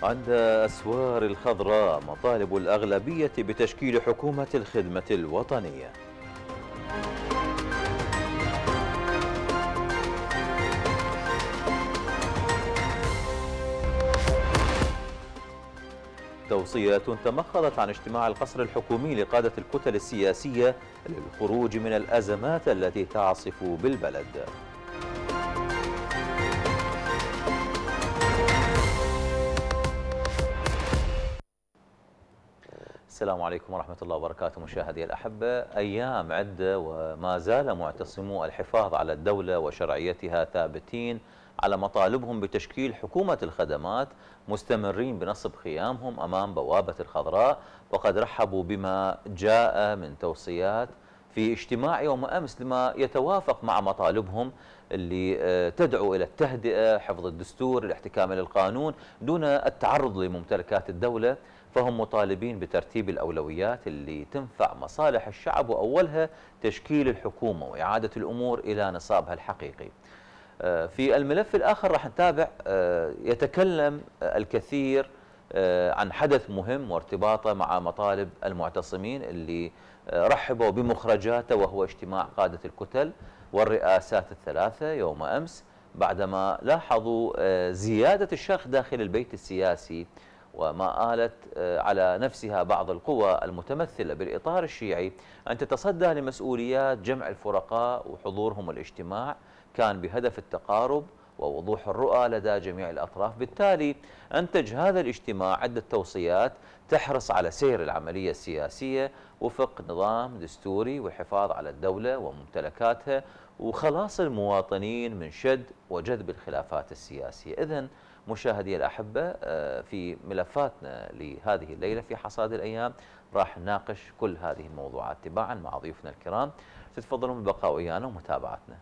عند أسوار الخضراء مطالب الأغلبية بتشكيل حكومة الخدمة الوطنية. توصيات تمخضت عن اجتماع القصر الحكومي لقادة الكتل السياسية للخروج من الأزمات التي تعصف بالبلد. السلام عليكم ورحمة الله وبركاته مشاهدي الأحبة. أيام عدة وما زال معتصمو الحفاظ على الدولة وشرعيتها ثابتين على مطالبهم بتشكيل حكومة الخدمات، مستمرين بنصب خيامهم أمام بوابة الخضراء، وقد رحبوا بما جاء من توصيات في اجتماع يوم أمس لما يتوافق مع مطالبهم اللي تدعو إلى التهدئة، حفظ الدستور، الاحتكام للقانون دون التعرض لممتلكات الدولة. فهم مطالبين بترتيب الأولويات اللي تنفع مصالح الشعب، وأولها تشكيل الحكومة وإعادة الأمور إلى نصابها الحقيقي. في الملف الآخر راح نتابع يتكلم الكثير عن حدث مهم وارتباطه مع مطالب المعتصمين اللي رحبوا بمخرجاته، وهو اجتماع قادة الكتل والرئاسات الثلاثة يوم أمس، بعدما لاحظوا زيادة الشرخ داخل البيت السياسي، وما آلت على نفسها بعض القوى المتمثلة بالإطار الشيعي أن تتصدى لمسؤوليات جمع الفرقاء، وحضورهم الاجتماع كان بهدف التقارب ووضوح الرؤى لدى جميع الأطراف. بالتالي أنتج هذا الاجتماع عدة توصيات تحرص على سير العملية السياسية وفق نظام دستوري، والحفاظ على الدولة وممتلكاتها، وخلاص المواطنين من شد وجذب الخلافات السياسية. إذن مشاهدي الأحبة، في ملفاتنا لهذه الليلة في حصاد الأيام راح نناقش كل هذه الموضوعات تباعا مع ضيوفنا الكرام. تتفضلون بالبقاء ويانا ومتابعتنا.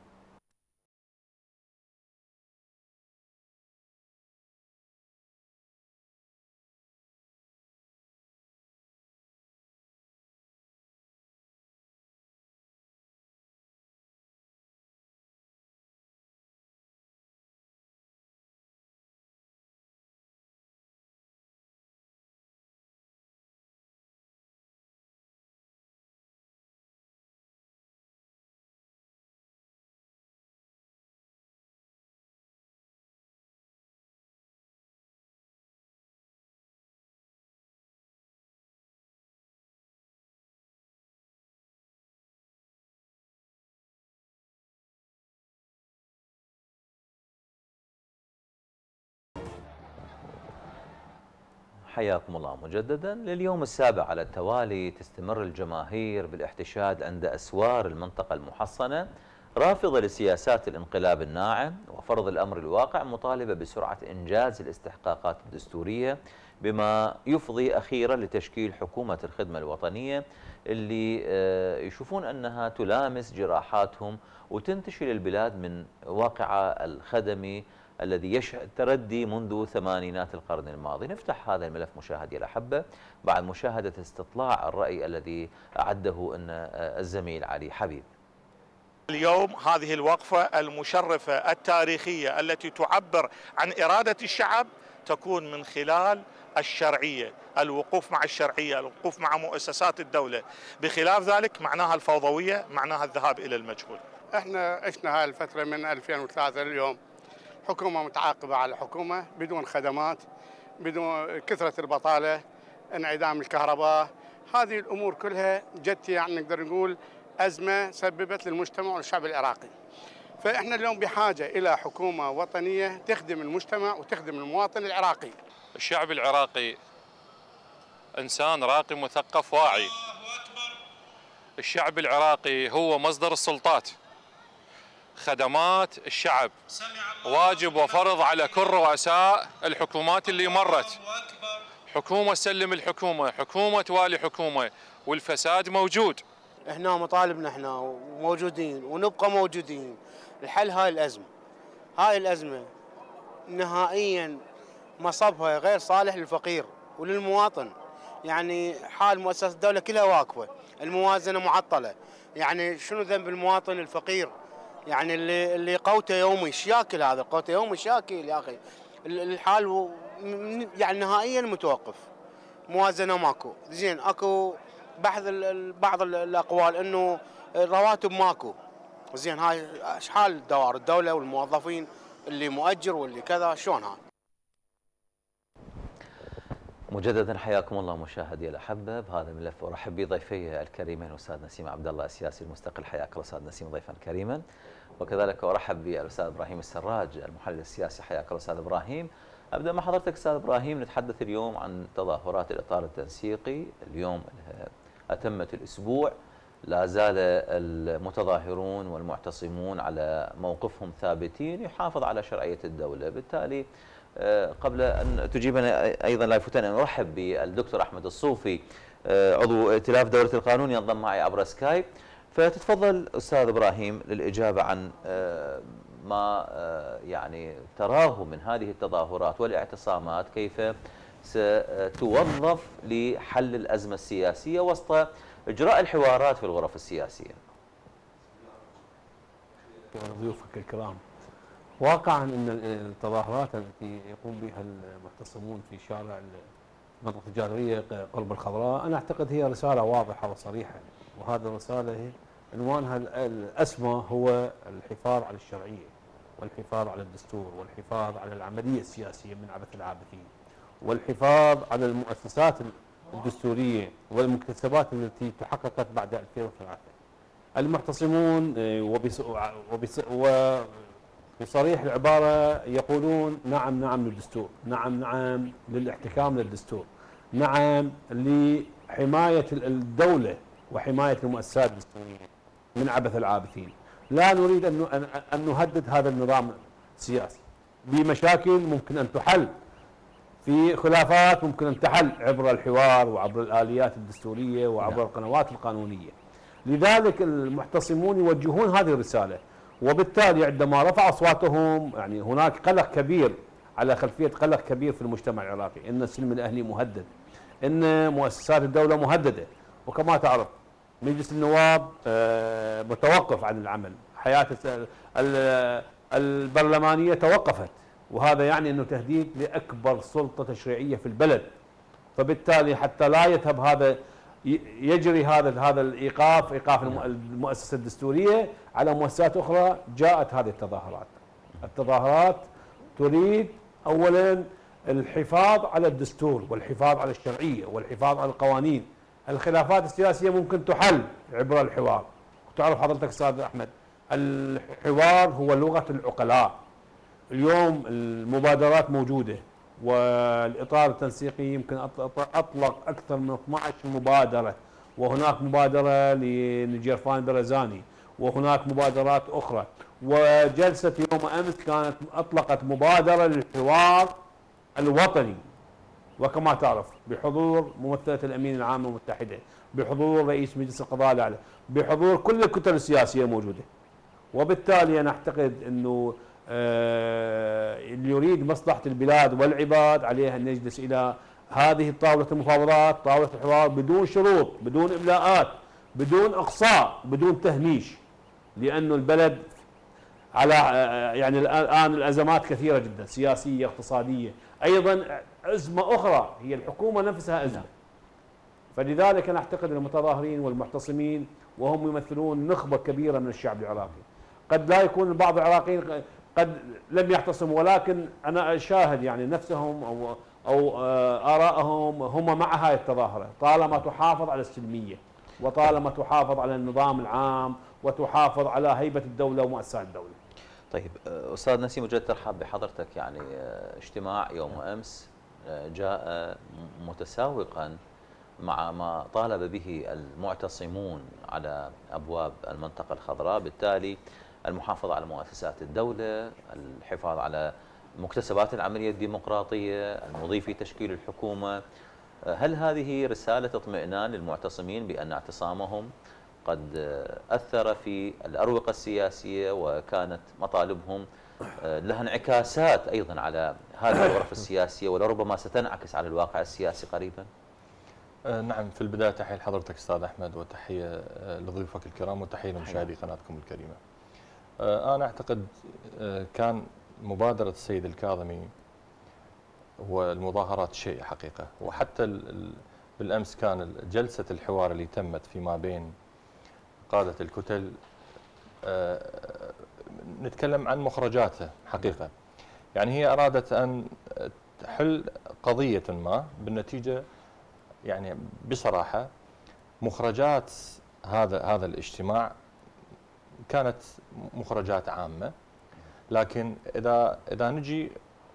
حياكم الله مجددا. لليوم السابع على التوالي تستمر الجماهير بالاحتشاد عند أسوار المنطقة المحصنة، رافضة لسياسات الانقلاب الناعم وفرض الأمر الواقع، مطالبة بسرعة إنجاز الاستحقاقات الدستورية، بما يفضي أخيرا لتشكيل حكومة الخدمة الوطنية اللي يشوفون أنها تلامس جراحاتهم وتنتشل البلاد من واقعها الخدمي الذي يشهد تردي منذ ثمانينات القرن الماضي. نفتح هذا الملف مشاهدي الأحبة بعد مشاهدة استطلاع الرأي الذي أعده أن الزميل علي حبيب. اليوم هذه الوقفة المشرفة التاريخية التي تعبر عن إرادة الشعب تكون من خلال الشرعية، الوقوف مع الشرعية، الوقوف مع مؤسسات الدولة. بخلاف ذلك معناها الفوضوية، معناها الذهاب إلى المجهول. احنا عشنا هاي الفترة من 2003 لليوم، حكومة متعاقبة على حكومة بدون خدمات، بدون كثرة البطالة، انعدام الكهرباء، هذه الأمور كلها جت يعني نقدر نقول أزمة سببت للمجتمع والشعب العراقي. فإحنا اليوم بحاجة إلى حكومة وطنية تخدم المجتمع وتخدم المواطن العراقي. الشعب العراقي إنسان راقي مثقف واعي. الشعب العراقي هو مصدر السلطات. خدمات الشعب واجب وفرض على كل رؤساء الحكومات اللي مرت. حكومة تسلم الحكومة، حكومة توالي حكومة، والفساد موجود. احنا مطالبنا احنا موجودين ونبقى موجودين لحل هاي الأزمة نهائيا مصبها غير صالح للفقير وللمواطن. يعني حال مؤسسات الدولة كلها واقفة، الموازنة معطلة. يعني شنو ذنب المواطن الفقير؟ يعني اللي قوته يومي شياكل، هذا قوته يومي شاكل يا أخي. الحال يعني نهائيا متوقف، موازنه ماكو. زين اكو بعض الاقوال انه الرواتب ماكو. زين هاي اشحال دوائر الدوله والموظفين اللي مؤجر واللي كذا، شلون هاي؟ مجددا حياكم الله مشاهدي الاحبه بهذا الملف، ارحب بضيفي الكريمين الاستاذ نسيم عبد الله السياسي المستقل، حياك الله استاذ نسيم ضيفا كريما، وكذلك ارحب بالاستاذ ابراهيم السراج المحلل السياسي، حياك الله استاذ ابراهيم. ابدا مع حضرتك استاذ ابراهيم، نتحدث اليوم عن تظاهرات الاطار التنسيقي، اليوم اتمت الاسبوع، لا زال المتظاهرون والمعتصمون على موقفهم ثابتين يحافظ على شرعيه الدوله، بالتالي قبل أن تجيبنا أيضا لا يفوتنا أن أرحب بالدكتور أحمد الصوفي عضو ائتلاف دولة القانون ينضم معي عبر سكايب، فتتفضل أستاذ إبراهيم للإجابة عن ما يعني تراه من هذه التظاهرات والاعتصامات، كيف ستوظف لحل الأزمة السياسية وسط إجراء الحوارات في الغرف السياسية. ضيوفك الكرام، واقعا ان التظاهرات التي يقوم بها المعتصمون في شارع المنطقه التجاريه قرب الخضراء، انا اعتقد هي رساله واضحه وصريحه، وهذه الرساله عنوانها الاسمى هو الحفاظ على الشرعيه والحفاظ على الدستور والحفاظ على العمليه السياسيه من عبث العابثين، والحفاظ على المؤسسات الدستوريه والمكتسبات التي تحققت بعد 2003. المعتصمون بصريح العبارة يقولون نعم نعم للدستور، نعم نعم للاحتكام للدستور، نعم لحماية الدولة وحماية المؤسسات الدستورية من عبث العابثين. لا نريد أن نهدد هذا النظام السياسي بمشاكل ممكن أن تحل، في خلافات ممكن أن تحل عبر الحوار وعبر الآليات الدستورية وعبر القنوات القانونية. لذلك المعتصمون يوجهون هذه الرسالة، وبالتالي عندما رفع اصواتهم يعني هناك قلق كبير، على خلفيه قلق كبير في المجتمع العراقي، ان السلم الاهلي مهدد، ان مؤسسات الدوله مهدده، وكما تعرف مجلس النواب متوقف عن العمل، حياه البرلمانيه توقفت، وهذا يعني انه تهديد لاكبر سلطه تشريعيه في البلد، فبالتالي حتى لا يذهب هذا يجري هذا ايقاف المؤسسه الدستوريه على مؤسسات اخرى، جاءت هذه التظاهرات. التظاهرات تريد اولا الحفاظ على الدستور والحفاظ على الشرعيه والحفاظ على القوانين. الخلافات السياسيه ممكن تحل عبر الحوار، وتعرف حضرتك استاذ احمد الحوار هو لغه العقلاء. اليوم المبادرات موجوده، والاطار التنسيقي يمكن اطلق اكثر من 12 مبادره، وهناك مبادره لنجيرفان برزاني، وهناك مبادرات اخرى، وجلسه يوم امس كانت اطلقت مبادره للحوار الوطني، وكما تعرف بحضور ممثله الامين العام المتحده، بحضور رئيس مجلس القضاء الاعلى، بحضور كل الكتل السياسيه موجوده. وبالتالي انا اعتقد انه اللي يريد مصلحة البلاد والعباد عليه أن يجلس إلى هذه طاولة المفاوضات، طاولة الحوار، بدون شروط، بدون إملاءات، بدون إقصاء، بدون تهميش، لأنه البلد على يعني الآن الأزمات كثيرة جدا، سياسية، اقتصادية، أيضا أزمة أخرى هي الحكومة نفسها أزمة. فلذلك أنا أعتقد المتظاهرين والمعتصمين وهم يمثلون نخبة كبيرة من الشعب العراقي، قد لا يكون بعض العراقيين قد لم يعتصموا، ولكن أنا أشاهد يعني نفسهم أو آرائهم هم مع هذه التظاهرة، طالما تحافظ على السلمية وطالما تحافظ على النظام العام وتحافظ على هيبة الدولة ومؤسسات الدولة. طيب أستاذ نسيم، وجدت ترحب بحضرتك. يعني اجتماع يوم أمس جاء متساوقا مع ما طالب به المعتصمون على أبواب المنطقة الخضراء، بالتالي المحافظة على مؤسسات الدولة، الحفاظ على مكتسبات العملية الديمقراطية، المضي في تشكيل الحكومة. هل هذه رسالة اطمئنان للمعتصمين بأن اعتصامهم قد أثر في الأروقة السياسية وكانت مطالبهم لها انعكاسات أيضا على هذه الغرف السياسية ولربما ستنعكس على الواقع السياسي قريبا؟ نعم، في البداية تحية لحضرتك أستاذ أحمد، وتحية لضيوفك الكرام، وتحية لمشاهدي قناتكم الكريمة. أنا أعتقد كان مبادرة السيد الكاظمي هو المظاهرات شيء حقيقة، وحتى بالأمس كان جلسة الحوار اللي تمت فيما بين قادة الكتل نتكلم عن مخرجاته حقيقة. يعني هي أرادت أن تحل قضية ما، بالنتيجة يعني بصراحة مخرجات هذا الاجتماع كانت مخرجات عامة، لكن إذا نجي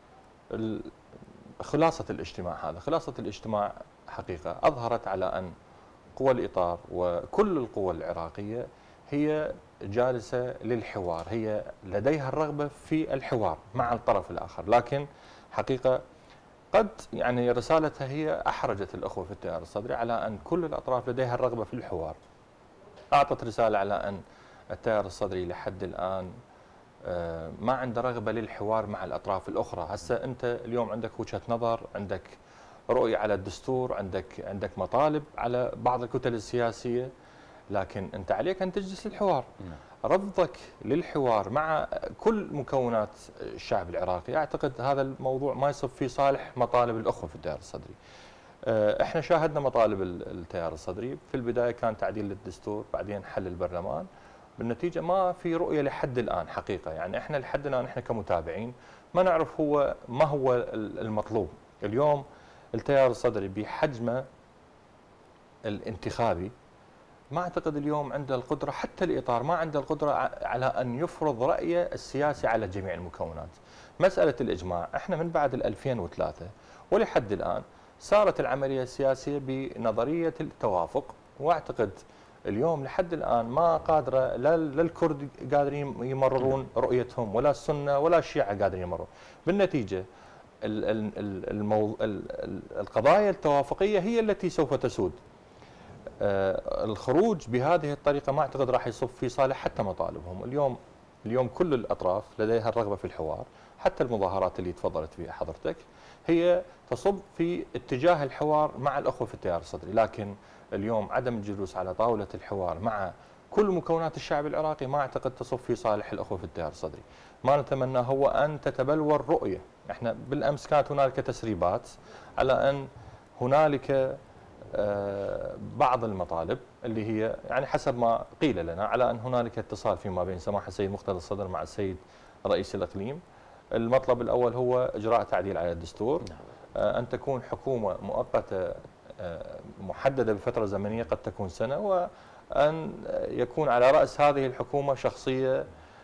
خلاصة الاجتماع حقيقة أظهرت على أن قوى الإطار وكل القوى العراقية هي جالسة للحوار، هي لديها الرغبة في الحوار مع الطرف الآخر، لكن حقيقة قد يعني رسالتها هي أحرجت الأخوة في التيار الصدري على أن كل الأطراف لديها الرغبة في الحوار. أعطت رسالة على أن التيار الصدري لحد الآن ما عنده رغبة للحوار مع الأطراف الأخرى. هسه أنت اليوم عندك وجهة نظر، عندك رؤية على الدستور، عندك مطالب على بعض الكتل السياسية، لكن أنت عليك أن تجلس للحوار. رفضك للحوار مع كل مكونات الشعب العراقي أعتقد هذا الموضوع ما يصب في صالح مطالب الأخوة في التيار الصدري. احنا شاهدنا مطالب التيار الصدري، في البداية كان تعديل للدستور، بعدين حل البرلمان، بالنتيجة ما في رؤية لحد الآن حقيقة. يعني احنا لحد الآن احنا كمتابعين ما نعرف ما هو المطلوب. اليوم التيار الصدري بحجمه الانتخابي ما اعتقد اليوم عنده القدرة، حتى الإطار ما عنده القدرة على أن يفرض رأيه السياسي على جميع المكونات. مسألة الإجماع احنا من بعد 2003 ولحد الآن صارت العملية السياسية بنظرية التوافق، واعتقد اليوم لحد الآن ما قادرة لا الكرد قادرين يمررون رؤيتهم، ولا السنة ولا الشيعة قادرين يمررون. بالنتيجة القضايا التوافقية هي التي سوف تسود. الخروج بهذه الطريقة ما أعتقد راح يصب في صالح حتى مطالبهم. اليوم كل الأطراف لديها الرغبة في الحوار، حتى المظاهرات اللي تفضلت فيها حضرتك هي تصب في اتجاه الحوار مع الأخوة في التيار الصدري، لكن اليوم عدم الجلوس على طاولة الحوار مع كل مكونات الشعب العراقي ما أعتقد تصب في صالح الأخوة في التيار الصدري. ما نتمنى هو أن تتبلور رؤية. احنا بالأمس كانت هنالك تسريبات على أن هنالك بعض المطالب اللي هي يعني حسب ما قيل لنا على أن هنالك اتصال فيما بين سماحة السيد مقتدى الصدر مع السيد رئيس الإقليم. المطلب الأول هو إجراء تعديل على الدستور، أن تكون حكومة مؤقتة محددة بفترة زمنية قد تكون سنة، وأن يكون على رأس هذه الحكومة شخصية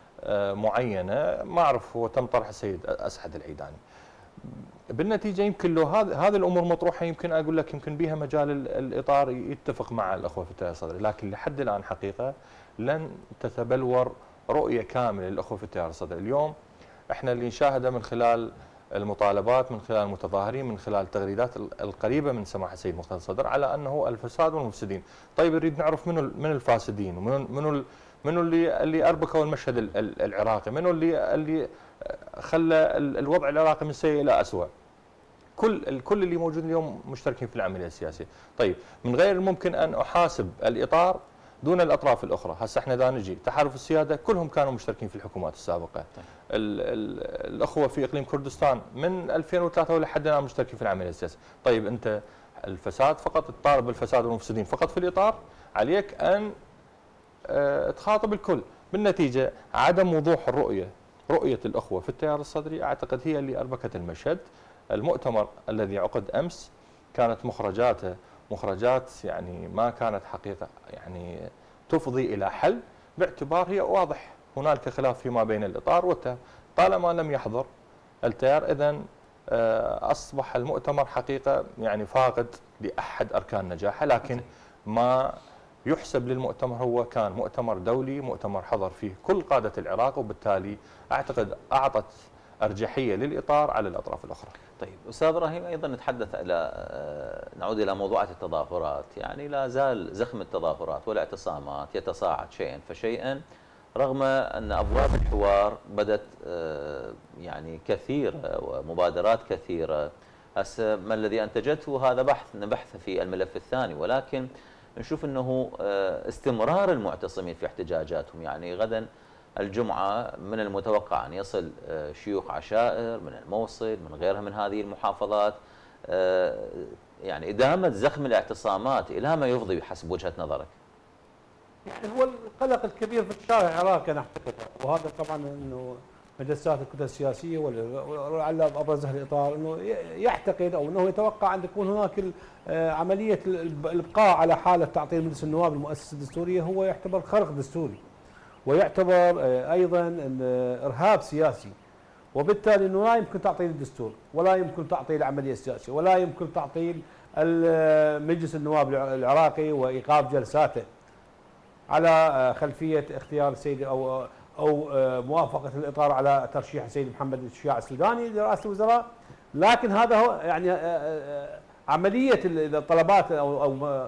معينة، ما أعرف هو تم طرح السيد أسعد العيداني. بالنتيجة يمكن لو هذه الأمور مطروحة يمكن أقول لك يمكن بها مجال الإطار يتفق مع الأخوة في التيار الصدري، لكن لحد الآن حقيقة لن تتبلور رؤية كاملة للأخوة في التيار الصدري. اليوم احنا اللي نشاهده من خلال المطالبات، من خلال المتظاهرين، من خلال التغريدات القريبة من سماحة السيد مقتدى الصدر على أنه الفساد والمفسدين. طيب نريد نعرف من الفاسدين، ومنو اللي أربكوا المشهد العراقي، منو اللي خلى الوضع العراقي من سيء إلى أسوأ. كل اللي موجود اليوم مشتركين في العملية السياسية. طيب من غير الممكن أن أحاسب الإطار دون الأطراف الأخرى. هسه احنا إذا نجي تحالف السيادة كلهم كانوا مشتركين في الحكومات السابقة. الأخوة في إقليم كردستان من 2003 ولحد الآن مشتركين في العملية السياسية. طيب أنت الفساد فقط تطالب بالفساد والمفسدين فقط في الإطار، عليك أن تخاطب الكل. بالنتيجة عدم وضوح رؤية الأخوة في التيار الصدري أعتقد هي اللي أربكت المشهد. المؤتمر الذي عقد أمس كانت مخرجات يعني ما كانت حقيقة يعني تفضي إلى حل، باعتبار هي واضح هنالك خلاف فيما بين الإطار والتيار. طالما لم يحضر التيار إذن أصبح المؤتمر حقيقة يعني فاقد لأحد أركان نجاحه، لكن ما يحسب للمؤتمر هو كان مؤتمر دولي، مؤتمر حضر فيه كل قادة العراق، وبالتالي أعتقد أعطت أرجحية للإطار على الأطراف الأخرى. طيب أستاذ إبراهيم، أيضا نتحدث نعود إلى موضوعات التظاهرات. يعني لا زال زخم التظاهرات والاعتصامات يتصاعد شيئا فشيئا، رغم أن أبواب الحوار بدت يعني كثيرة ومبادرات كثيرة. هسه ما الذي أنتجته هذا بحث في الملف الثاني، ولكن نشوف أنه استمرار المعتصمين في احتجاجاتهم. يعني غدا الجمعة من المتوقع أن يصل شيوخ عشائر من الموصل من غيرها من هذه المحافظات. يعني إدامة زخم الاعتصامات إلى ما يفضي بحسب وجهة نظرك؟ يعني هو القلق الكبير في الشارع العراقي أنا أعتقد، وهذا طبعا أنه مجلسات الكتل السياسية ولعل أبرزها الإطار أنه يعتقد أو أنه يتوقع أن تكون هناك عملية الإبقاء على حالة تعطيل مجلس النواب المؤسسة الدستورية هو يعتبر خرق دستوري، ويعتبر أيضا إرهاب سياسي، وبالتالي أنه لا يمكن تعطيل الدستور ولا يمكن تعطيل العملية السياسية ولا يمكن تعطيل مجلس النواب العراقي وإيقاف جلساته على خلفية اختيار السيد أو موافقة الإطار على ترشيح السيد محمد الشياع السوداني لرئاسة الوزراء. لكن هذا هو يعني عملية الطلبات أو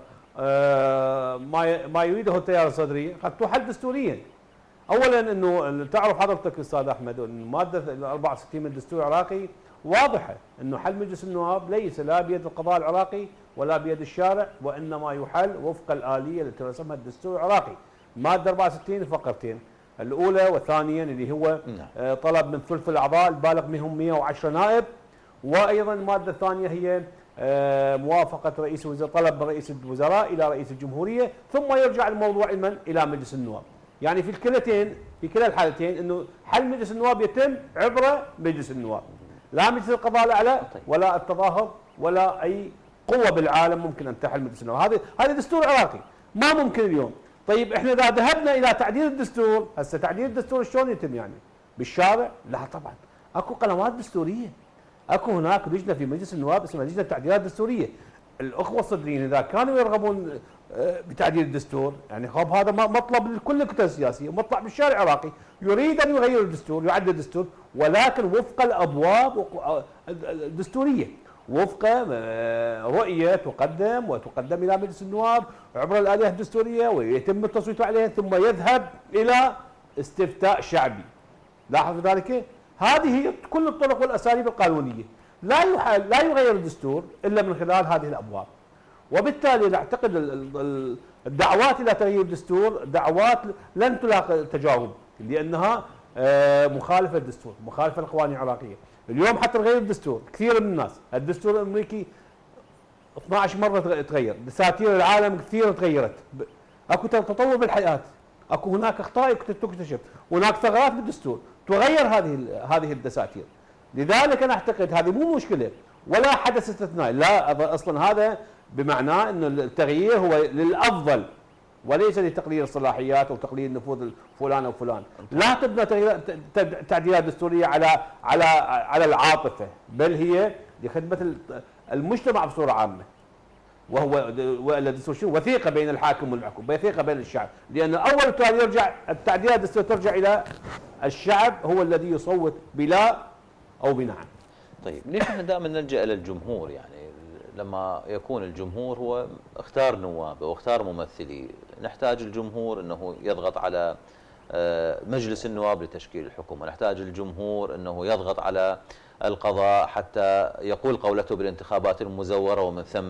ما يريده التيار الصدري قد تحل دستوريا. اولا انه تعرف حضرتك استاذ احمد ان الماده 64 من الدستور العراقي واضحه انه حل مجلس النواب ليس لا بيد القضاء العراقي ولا بيد الشارع، وانما يحل وفق الاليه التي رسمها الدستور العراقي. ماده 64 فقرتين، الاولى والثانيه اللي هو طلب من ثلث الاعضاء البالغ منهم 110 نائب، وايضا الماده الثانيه هي موافقه رئيس الوزراء، طلب من رئيس الوزراء الى رئيس الجمهوريه، ثم يرجع الموضوع الى مجلس النواب. يعني في الكلتين في كلا الحالتين انه حل مجلس النواب يتم عبر مجلس النواب، لا مجلس القضاء الاعلى ولا التظاهر ولا اي قوه بالعالم ممكن ان تحل مجلس النواب. هذا دستور عراقي ما ممكن اليوم. طيب احنا اذا ذهبنا الى تعديل الدستور، هسه تعديل الدستور شلون يتم يعني؟ بالشارع؟ لا طبعا، اكو قنوات دستوريه، اكو هناك لجنه في مجلس النواب اسمها لجنه التعديلات الدستوريه. الاخوه الصدريين اذا كانوا يرغبون بتعديل الدستور، يعني خب هذا مطلب لكل الكتل السياسيه، مطلع بالشارع العراقي يريد ان يغير الدستور، يعدل الدستور، ولكن وفق الابواب الدستوريه، وفق رؤيه وتقدم الى مجلس النواب عبر الاليه الدستوريه ويتم التصويت عليها، ثم يذهب الى استفتاء شعبي. لاحظ ذلك؟ هذه هي كل الطرق والاساليب القانونيه. لا يغير الدستور الا من خلال هذه الابواب. وبالتالي نعتقد الدعوات الى تغيير الدستور دعوات لن تلاقي تجاوب، لانها مخالفه للدستور، مخالفه للقوانين العراقيه. اليوم حتى تغير الدستور كثير من الناس، الدستور الامريكي 12 مره تغير، دساتير العالم كثير تغيرت، اكو تطور بالحياه، اكو هناك اخطاء تكتشف، هناك ثغرات بالدستور تغير هذه الدساتير. لذلك انا اعتقد هذه مو مشكله ولا حدث استثنائي، لا اصلا هذا بمعناه انه التغيير هو للافضل وليس لتقليل الصلاحيات او تقليل نفوذ فلان او فلان. لا تبنى تعديلات دستوريه على العاطفه، بل هي لخدمه المجتمع بصوره عامه. وهو الدستور وثيقه بين الحاكم والمحكوم، وثيقه بين الشعب، لان اول يرجع التعديلات الدستوريه ترجع الى الشعب، هو الذي يصوت بلا او بنعم. طيب ليش احنا دائما نلجا الى الجمهور؟ يعني لما يكون الجمهور هو اختار نواب واختار ممثلي، نحتاج الجمهور انه يضغط على مجلس النواب لتشكيل الحكومه، نحتاج الجمهور انه يضغط على القضاء حتى يقول قولته بالانتخابات المزوره ومن ثم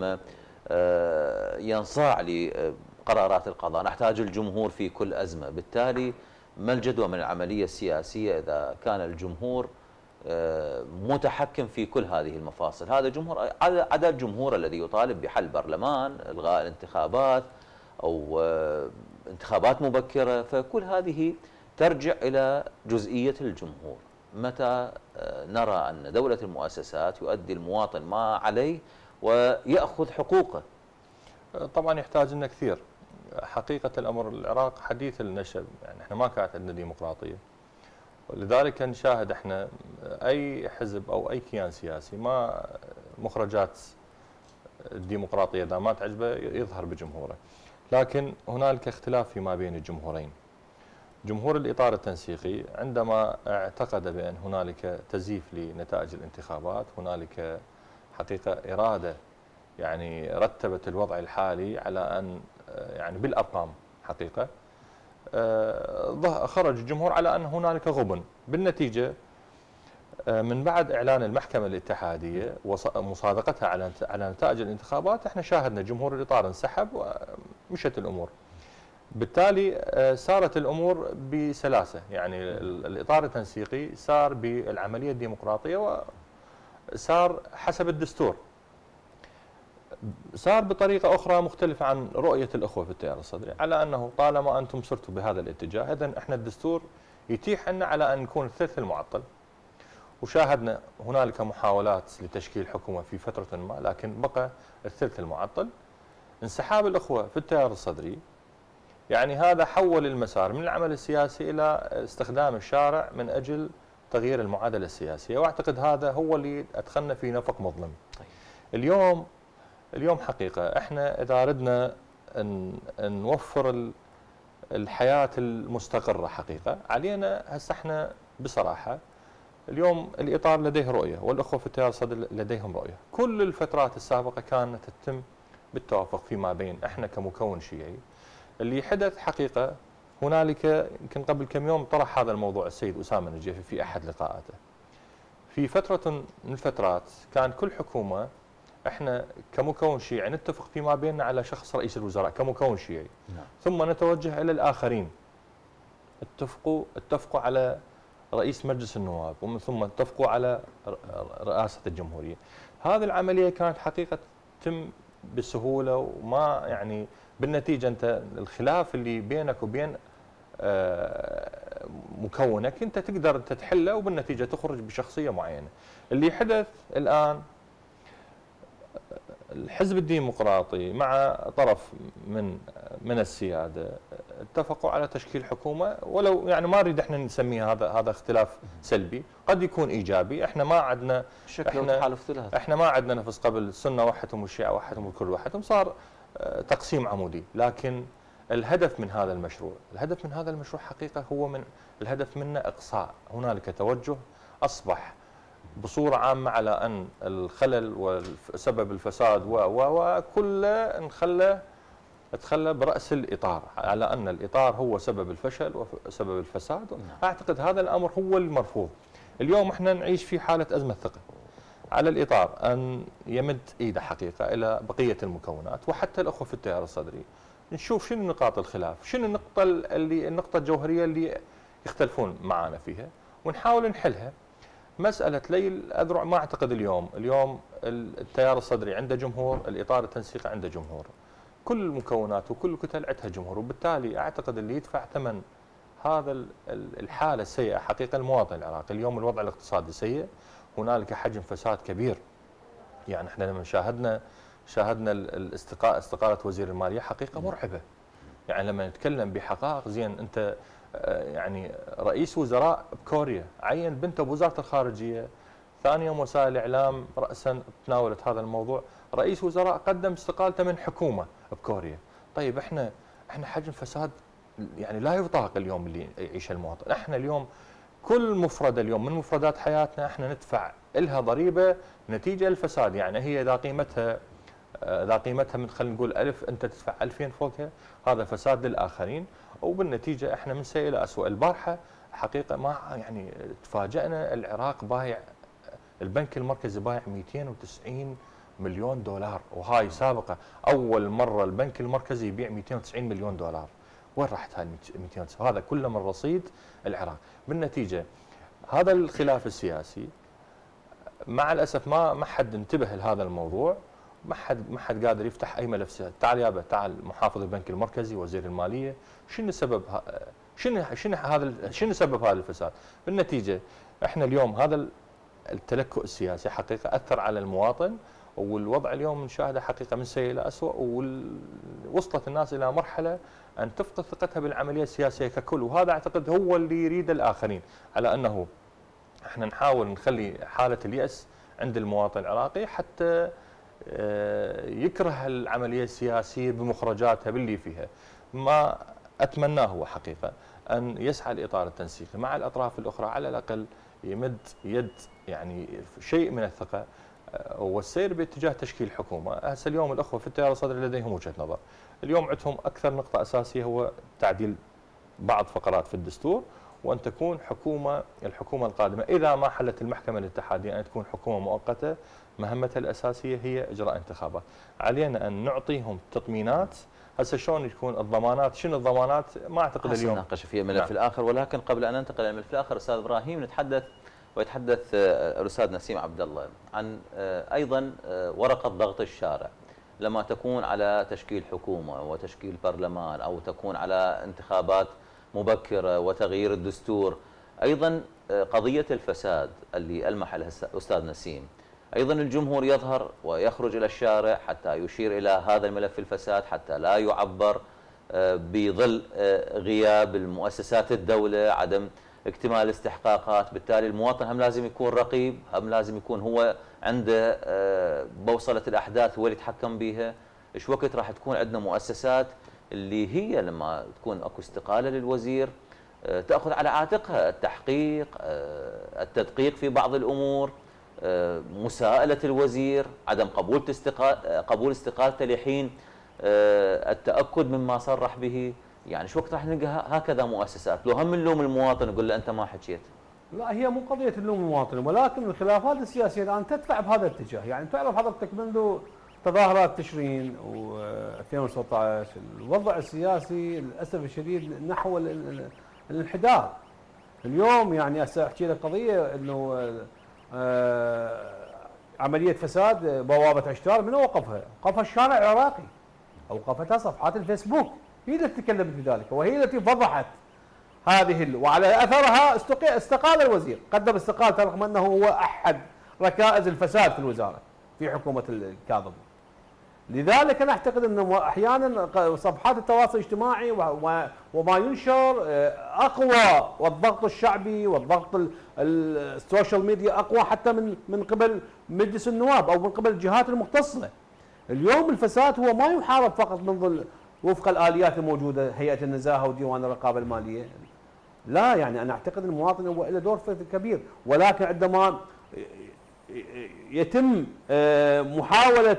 ينصاع لقرارات القضاء، نحتاج الجمهور في كل ازمه. بالتالي ما الجدوى من العمليه السياسيه اذا كان الجمهور متحكم في كل هذه المفاصل؟ هذا جمهور عدا الجمهور الذي يطالب بحل برلمان، الغاء الانتخابات او انتخابات مبكره، فكل هذه ترجع الى جزئيه الجمهور. متى نرى ان دوله المؤسسات يؤدي المواطن ما عليه ويأخذ حقوقه؟ طبعا يحتاج لنا كثير. حقيقه الامر العراق حديث النشأ، يعني احنا ما كانت عندنا ديمقراطيه، ولذلك نشاهد احنا اي حزب او اي كيان سياسي ما مخرجات الديمقراطيه اذا ما تعجبه يظهر بجمهوره. لكن هنالك اختلاف فيما بين الجمهورين. جمهور الاطار التنسيقي عندما اعتقد بان هنالك تزييف لنتائج الانتخابات، هنالك حقيقه اراده يعني رتبت الوضع الحالي على ان يعني بالارقام حقيقه خرج الجمهور على ان هنالك غبن. بالنتيجه من بعد اعلان المحكمه الاتحاديه ومصادقتها على نتائج الانتخابات، احنا شاهدنا جمهور الاطار انسحب ومشت الامور. بالتالي سارت الامور بسلاسه، يعني الاطار التنسيقي سار بالعمليه الديمقراطيه وسار حسب الدستور. صار بطريقه اخرى مختلفه عن رؤيه الاخوه في التيار الصدري، على انه طالما انتم سرتوا بهذا الاتجاه اذا احنا الدستور يتيح لنا على ان نكون الثلث المعطل. وشاهدنا هنالك محاولات لتشكيل حكومه في فتره ما، لكن بقى الثلث المعطل. انسحاب الاخوه في التيار الصدري يعني هذا حول المسار من العمل السياسي الى استخدام الشارع من اجل تغيير المعادله السياسيه، واعتقد هذا هو اللي ادخلنا في نفق مظلم. اليوم حقيقه احنا اذا ردنا ان نوفر الحياه المستقره حقيقه علينا هسه احنا بصراحه اليوم الاطار لديه رؤيه والاخوه في التيار الصدري لديهم رؤيه. كل الفترات السابقه كانت تتم بالتوافق فيما بين احنا كمكون شيعي. اللي حدث حقيقه هنالك يمكن قبل كم يوم طرح هذا الموضوع السيد اسامه النجيفي في احد لقاءاته. في فتره من الفترات كان كل حكومه احنا كمكون شيعي نتفق فيما بيننا على شخص رئيس الوزراء كمكون شيعي. ثم نتوجه الى الاخرين. اتفقوا على رئيس مجلس النواب ومن ثم اتفقوا على رئاسه الجمهوريه. هذه العمليه كانت حقيقه تتم بسهوله، وما يعني بالنتيجه انت الخلاف اللي بينك وبين مكونك انت تقدر تحله وبالنتيجه تخرج بشخصيه معينه. اللي حدث الان الحزب الديمقراطي مع طرف من السياده اتفقوا على تشكيل حكومه، ولو يعني ما نريد احنا نسميه هذا اختلاف سلبي، قد يكون ايجابي. احنا ما عندنا احنا ما عندنا نفس قبل السنه وحدهم والشيعه وحدهم والكل وحدهم، صار تقسيم عمودي. لكن الهدف من هذا المشروع حقيقه هو الهدف منه اقصاء. هنالك توجه اصبح بصوره عامه على ان الخلل وسبب الفساد وكله تخلى براس الاطار، على ان الاطار هو سبب الفشل وسبب الفساد. اعتقد هذا الامر هو المرفوض. اليوم احنا نعيش في حاله ازمه ثقه على الاطار ان يمد ايده حقيقه الى بقيه المكونات وحتى الاخوه في التيار الصدري، نشوف شنو نقاط الخلاف، شنو النقطه الجوهريه اللي يختلفون معنا فيها ونحاول نحلها. مسألة لي الأذرع ما أعتقد اليوم التيار الصدري عنده جمهور، الإطار التنسيقي عنده جمهور، كل المكونات وكل الكتل عندها جمهور، وبالتالي أعتقد اللي يدفع ثمن هذا الحالة السيئة حقيقة المواطن العراقي. اليوم الوضع الاقتصادي سيء، هنالك حجم فساد كبير. يعني احنا لما شاهدنا استقالة وزير المالية حقيقة مرعبة. يعني لما نتكلم بحقائق زين أنت يعني رئيس وزراء بكوريا عين بنته بوزاره الخارجيه، ثاني يوم وسائل الاعلام راسا تناولت هذا الموضوع، رئيس وزراء قدم استقالته من حكومه بكوريا. طيب احنا حجم فساد يعني لا يطاق اليوم اللي يعيشه المواطن. احنا اليوم كل مفرده اليوم من مفردات حياتنا احنا ندفع لها ضريبه نتيجه الفساد. يعني هي اذا قيمتها من خلينا نقول 1000 انت تدفع 2000 فوقها، هذا فساد للاخرين، وبالنتيجه احنا من سيء الى اسوء. البارحه حقيقه ما يعني تفاجئنا العراق بايع، البنك المركزي بايع 290 مليون دولار، وهاي سابقه اول مره البنك المركزي يبيع 290 مليون دولار. وين راحت هاي 290؟ هذا كله من رصيد العراق. بالنتيجه هذا الخلاف السياسي مع الاسف ما حد انتبه لهذا الموضوع، ما حد قادر يفتح اي ملف سياسي. تعال يابا، تعال محافظ البنك المركزي، وزير الماليه، شنو سبب شنو سبب هذا الفساد؟ بالنتيجه احنا اليوم هذا التلكؤ السياسي حقيقه اثر على المواطن، والوضع اليوم نشاهده حقيقه من سيء الى اسوء، ووصلت الناس الى مرحله ان تفقد ثقتها بالعمليه السياسيه ككل. وهذا اعتقد هو اللي يريد الاخرين، على انه احنا نحاول نخلي حاله اليأس عند المواطن العراقي حتى يكره العمليه السياسيه بمخرجاتها باللي فيها. ما اتمناه هو حقيقه ان يسعى الاطار التنسيقي مع الاطراف الاخرى على الاقل يمد يد يعني شيء من الثقه والسير باتجاه تشكيل حكومه. هسه اليوم الاخوه في التيار الصدري لديهم وجهه نظر. اليوم عندهم اكثر نقطه اساسيه هو تعديل بعض فقرات في الدستور، وان تكون الحكومه القادمه اذا ما حلت المحكمه الاتحاديه ان تكون حكومه مؤقته، مهمتها الاساسيه هي اجراء انتخابات. علينا ان نعطيهم تطمينات هسه شلون يكون الضمانات؟ شنو الضمانات؟ ما اعتقد اليوم نناقش في الملف الاخر، ولكن قبل ان ننتقل الى الملف الاخر استاذ ابراهيم ويتحدث الاستاذ نسيم عبد الله عن ايضا ورقه ضغط الشارع لما تكون على تشكيل حكومه وتشكيل برلمان او تكون على انتخابات مبكره وتغيير الدستور. ايضا قضيه الفساد اللي المح لها استاذ نسيم، ايضا الجمهور يظهر ويخرج الى الشارع حتى يشير الى هذا الملف الفساد، حتى لا يعبر بظل غياب المؤسسات الدوله، عدم اكتمال الاستحقاقات. بالتالي المواطن هم لازم يكون رقيب، هم لازم يكون هو عنده بوصله الاحداث هو اللي يتحكم بها. ايش وقت راح تكون عندنا مؤسسات اللي هي لما تكون اكو استقاله للوزير تاخذ على عاتقها التحقيق، التدقيق في بعض الامور، مساءله الوزير، عدم قبول استقالته لحين التاكد مما صرح به. يعني شو وقت راح نلقى هكذا مؤسسات؟ لو هم نلوم المواطن نقول له انت ما حكيت. لا، هي مو قضيه اللوم المواطن، ولكن الخلافات السياسيه الان تدفع بهذا الاتجاه. يعني تعرف حضرتك منذ تظاهرات تشرين و2016 الوضع السياسي للاسف الشديد نحو الانحدار. اليوم يعني هسه احكي لك قضيه انه عمليه فساد بوابه عشتار، من اوقفها؟ اوقفها الشارع العراقي، اوقفتها صفحات الفيسبوك، هي التي تكلمت بذلك وهي التي فضحت هذه وعلى اثرها استقال الوزير، قدم استقالته رغم انه هو احد ركائز الفساد في الوزاره في حكومه الكاظمي. لذلك انا اعتقد انه احيانا صفحات التواصل الاجتماعي وما ينشر اقوى، والضغط الشعبي والضغط السوشيال ميديا اقوى حتى من قبل مجلس النواب او من قبل الجهات المختصه. اليوم الفساد هو ما يحارب فقط من وفق الاليات الموجوده، هيئه النزاهه وديوان الرقابه الماليه. لا، يعني انا اعتقد المواطن هو له دور كبير، ولكن عندما يتم محاوله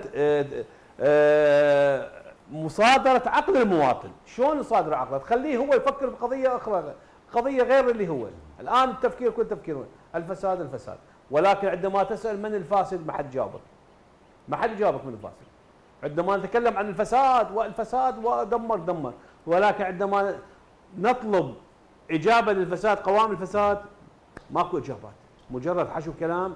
مصادره عقل المواطن، شلون نصادر عقله؟ تخليه هو يفكر بقضيه اخرى، قضيه غير اللي هو الان التفكير، كل تفكير الفساد. ولكن عندما تسال من الفاسد ما حد جاوبك، ما حد جاوبك من الفاسد. عندما نتكلم عن الفساد ودمر، ولكن عندما نطلب اجابه للفساد، قوام الفساد، ماكو اجابات، مجرد حشو كلام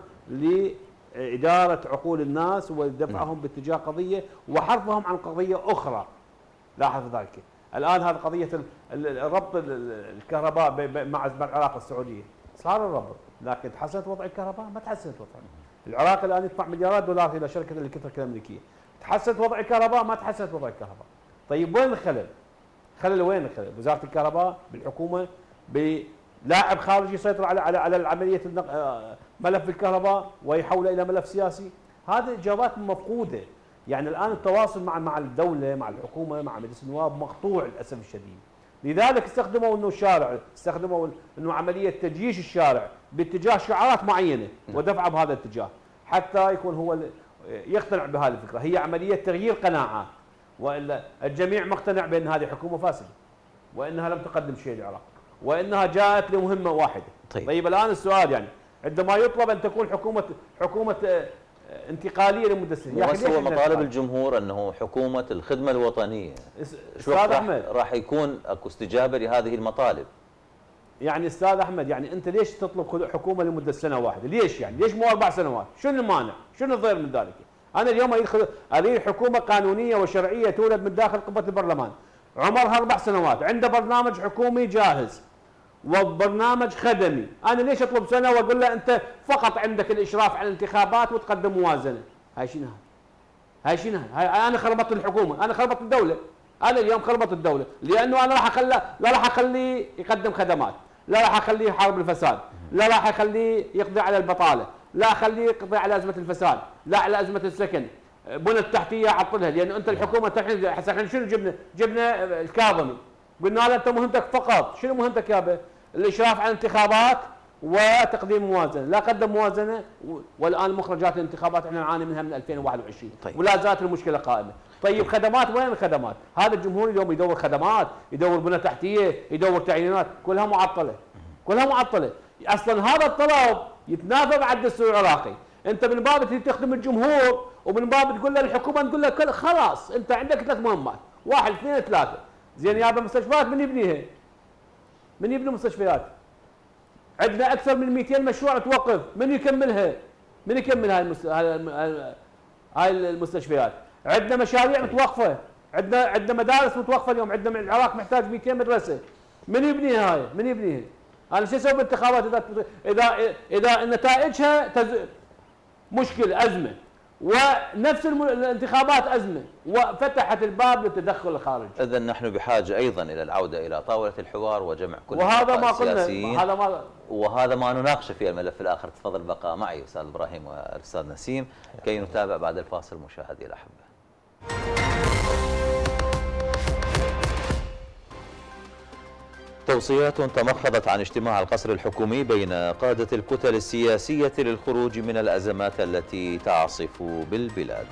لاداره عقول الناس ودفعهم باتجاه قضيه وحرفهم عن قضيه اخرى. لاحظ ذلك. الان هذه قضيه ربط الكهرباء مع العراق السعوديه، صار الربط، لكن تحسنت وضع الكهرباء؟ ما تحسنت وضع العراق. الان يدفع مليارات دولار الى شركه الكتريك الامريكيه. تحسنت وضع الكهرباء؟ ما تحسنت وضع الكهرباء. طيب وين الخلل؟ وين الخلل؟ وزاره الكهرباء بالحكومه بلاعب خارجي يسيطر على عمليه ملف الكهرباء ويحوله الى ملف سياسي. هذه اجابات مفقوده. يعني الان التواصل مع الدوله، مع الحكومه، مع مجلس النواب مقطوع للاسف الشديد. لذلك استخدموا انه الشارع، استخدموا انه عمليه تجيش الشارع باتجاه شعارات معينه ودفعه بهذا الاتجاه حتى يكون هو يقتنع بهذه الفكره. هي عمليه تغيير قناعات، والا الجميع مقتنع بان هذه حكومه فاسده وانها لم تقدم شيء للعراق وانها جاءت لمهمه واحده. طيب الان السؤال يعني عندما يطلب ان تكون حكومه انتقاليه لمده سنه، بس هو مطالب الجمهور انه حكومه الخدمه الوطنيه. استاذ احمد، راح يكون اكو استجابه لهذه المطالب؟ يعني استاذ احمد، يعني انت ليش تطلب حكومه لمده سنه واحده؟ ليش يعني؟ ليش مو 4 سنوات؟ شنو المانع؟ شنو الضير من ذلك؟ انا اليوم اريد حكومه قانونيه وشرعيه تولد من داخل قبه البرلمان، عمرها 4 سنوات، عنده برنامج حكومي جاهز وبرنامج خدمي. انا ليش اطلب سنه واقول له انت فقط عندك الاشراف على الانتخابات وتقدم موازنه؟ هاي شنو هاي انا خربطت الحكومه، انا خربطت الدوله. انا اليوم خربطت الدوله لانه انا لا راح اخليه يقدم خدمات، لا راح اخليه يحارب الفساد، لا راح اخليه يقضي على البطاله، لا اخليه يقضي على ازمه الفساد، لا على ازمه السكن، بنى التحتيه عطلها. لانه انت الحكومه هسه احنا شنو جبنا الكاظمي، قلنا له انت مهمتك فقط، شنو مهمتك يابا؟ الاشراف على الانتخابات وتقديم موازنه، لا قدم موازنه والان مخرجات الانتخابات احنا نعاني منها من 2021. طيب. ولا زالت المشكله قائمه. طيب خدمات، وين الخدمات؟ هذا الجمهور اليوم يدور خدمات، يدور بنى تحتيه، يدور تعيينات، كلها معطله. اصلا هذا الطلب يتنافى مع الدستور العراقي. انت من باب تخدم الجمهور ومن باب تقول له الحكومه، نقول له خلاص انت عندك 3 مهمات، 1 2 3. زين يابا مستشفيات من يبنيها؟ من يبني مستشفيات؟ عندنا اكثر من 200 مشروع توقف، من يكملها؟ من يكمل هاي المستشفيات؟ عندنا مشاريع متوقفه، عندنا مدارس متوقفه اليوم، عندنا العراق محتاج 200 مدرسه، من يبنيها هاي؟ من يبنيها؟ انا شو اسوي بالانتخابات اذا نتائجها مشكله ازمه، ونفس الانتخابات ازمه، وفتحت الباب للتدخل الخارجي. اذا نحن بحاجه ايضا الى العوده الى طاوله الحوار وجمع كل وهذا ما السياسيين، قلنا وهذا ما نناقشه في الملف الاخر. تفضل بقى معي استاذ ابراهيم والاستاذ نسيم كي نتابع بعد الفاصل مشاهدي الاحبه. توصيات تمخضت عن اجتماع القصر الحكومي بين قادة الكتل السياسية للخروج من الأزمات التي تعصف بالبلاد.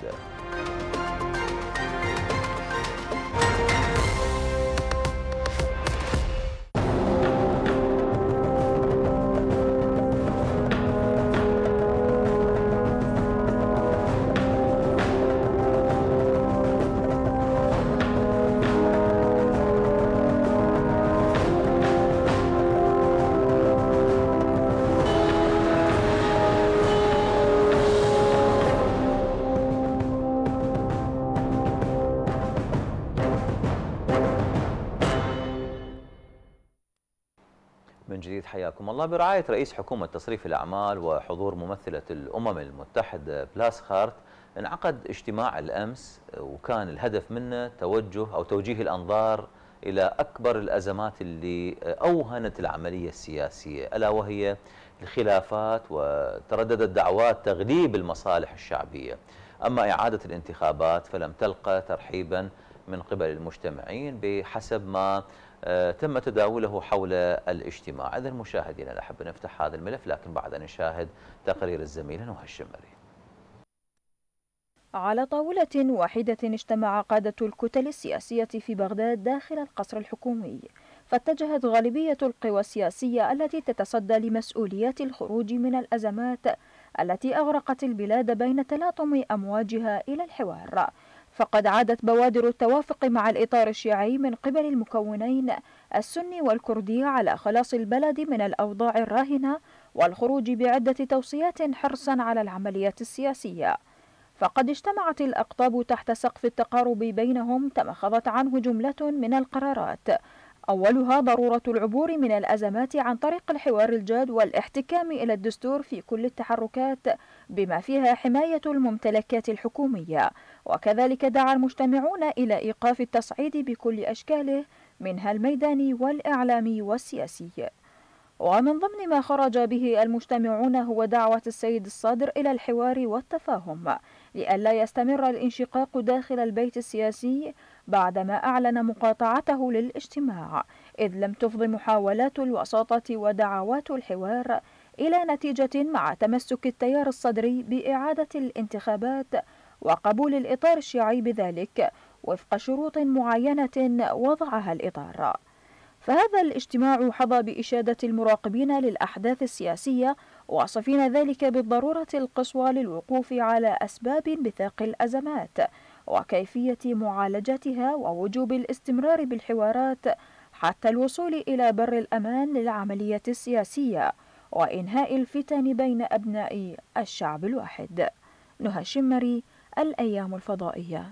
من جديد حياكم الله. برعاية رئيس حكومة تصريف الأعمال وحضور ممثلة الأمم المتحدة بلاسخارت انعقد اجتماع الأمس، وكان الهدف منه توجيه الأنظار إلى أكبر الأزمات اللي أوهنت العملية السياسية، ألا وهي الخلافات، وترددت دعوات تغليب المصالح الشعبية. أما إعادة الانتخابات فلم تلقى ترحيبا من قبل المجتمعين بحسب ما تم تداوله حول الاجتماع. إذن مشاهدينا الأحبة نفتح هذا الملف، لكن بعد أن نشاهد تقرير الزميلة نهى الشمري. على طاولة واحدة اجتمع قادة الكتل السياسية في بغداد داخل القصر الحكومي، فاتجهت غالبية القوى السياسية التي تتصدى لمسؤوليات الخروج من الأزمات التي أغرقت البلاد بين تلاطم أمواجها إلى الحوار. فقد عادت بوادر التوافق مع الإطار الشيعي من قبل المكونين السني والكردي على خلاص البلد من الأوضاع الراهنة والخروج بعدة توصيات حرصا على العمليات السياسية. فقد اجتمعت الأقطاب تحت سقف التقارب بينهم تمخضت عنه جملة من القرارات، أولها ضرورة العبور من الأزمات عن طريق الحوار الجاد والاحتكام إلى الدستور في كل التحركات بما فيها حماية الممتلكات الحكومية. وكذلك دعا المجتمعون إلى إيقاف التصعيد بكل أشكاله منها الميداني والإعلامي والسياسي. ومن ضمن ما خرج به المجتمعون هو دعوة السيد الصادر إلى الحوار والتفاهم لئلا يستمر الانشقاق داخل البيت السياسي بعدما أعلن مقاطعته للاجتماع، إذ لم تفض محاولات الوساطة ودعوات الحوار إلى نتيجة مع تمسك التيار الصدري بإعادة الانتخابات وقبول الإطار الشيعي بذلك وفق شروط معينة وضعها الإطار. فهذا الاجتماع حظى بإشادة المراقبين للأحداث السياسية، واصفين ذلك بالضرورة القصوى للوقوف على أسباب بثاق الأزمات وكيفية معالجتها ووجوب الاستمرار بالحوارات حتى الوصول إلى بر الأمان للعملية السياسية وإنهاء الفتن بين أبناء الشعب الواحد. نهى الشمري، الأيام الفضائية.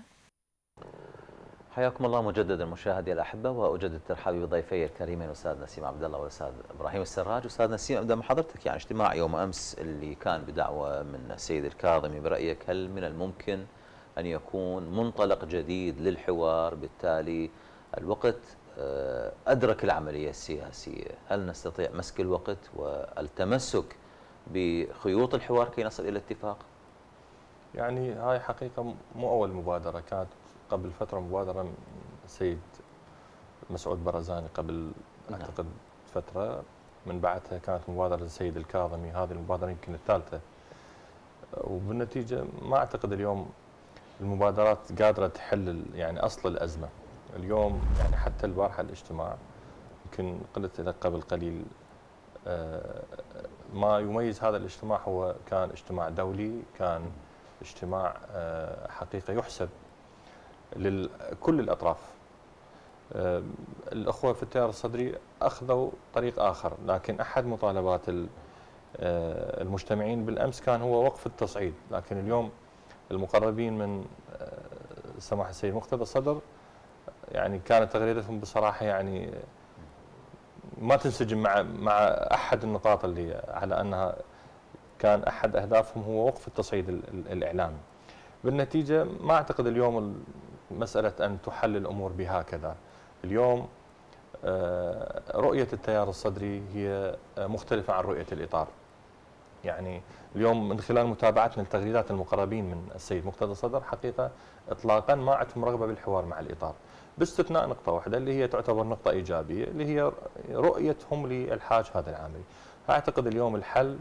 حياكم الله مجددا مشاهدي الاحبه، واجدد ترحابي بضيفي الكريمين الاستاذ نسيم عبد الله والاستاذ ابراهيم السراج. استاذ نسيم، ابدا من حضرتك، يعني اجتماع يوم امس اللي كان بدعوه من السيد الكاظمي، برايك هل من الممكن ان يكون منطلق جديد للحوار؟ بالتالي الوقت ادرك العمليه السياسيه، هل نستطيع مسك الوقت والتمسك بخيوط الحوار كي نصل الى اتفاق؟ يعني هاي حقيقه مو اول مبادره، كانت قبل فترة مبادرة من السيد مسعود برزاني قبل أعتقد فترة، من بعدها كانت مبادرة السيد الكاظمي، هذه المبادرة يمكن الثالثة. وبالنتيجة ما أعتقد اليوم المبادرات قادرة تحل يعني أصل الأزمة. اليوم يعني حتى البارحة الاجتماع يمكن قلت لك قبل قليل، ما يميز هذا الاجتماع هو كان اجتماع دولي، كان اجتماع حقيقة يحسب لكل الأطراف. الأخوة في التيار الصدري أخذوا طريق آخر، لكن أحد مطالبات المجتمعين بالأمس كان هو وقف التصعيد، لكن اليوم المقربين من سماحة السيد مقتدى الصدر يعني كانت تغريدتهم بصراحة يعني ما تنسجم مع أحد النقاط اللي على أنها كان أحد أهدافهم هو وقف التصعيد الإعلامي. بالنتيجة ما أعتقد اليوم مسألة أن تحل الأمور بهكذا. اليوم رؤية التيار الصدري هي مختلفة عن رؤية الإطار. يعني اليوم من خلال متابعتنا لتغريدات المقربين من السيد مقتدى الصدر حقيقة إطلاقا ما عندهم رغبة بالحوار مع الإطار، باستثناء نقطة واحدة اللي هي تعتبر نقطة إيجابية اللي هي رؤيتهم للحاج هذا العامري. أعتقد اليوم الحل